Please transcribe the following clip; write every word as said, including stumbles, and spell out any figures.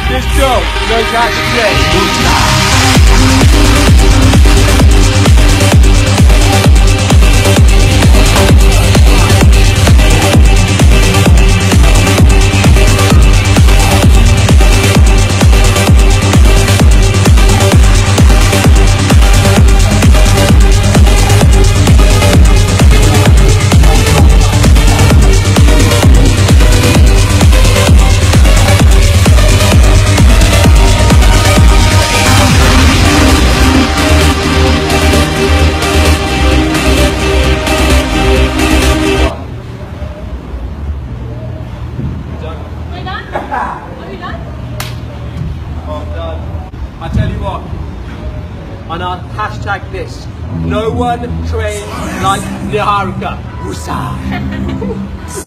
This dog knows how to I tell you what, on our hashtag this, no one trains like Niharika. Woosah!